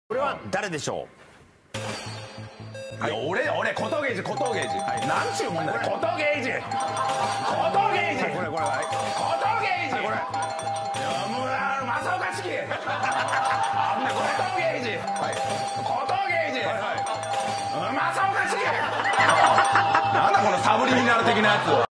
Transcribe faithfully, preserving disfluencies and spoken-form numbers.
これは誰でしょう。はい、俺俺小峠寺小峠寺。はい、なんちゅうもんだよ。小峠寺。小峠寺。これこれはい。小峠寺。これ。いやもうあの正岡式。あんな小峠寺。はい。小峠寺。はいはい。正岡式。なんだこのサブリミナル的なやつ。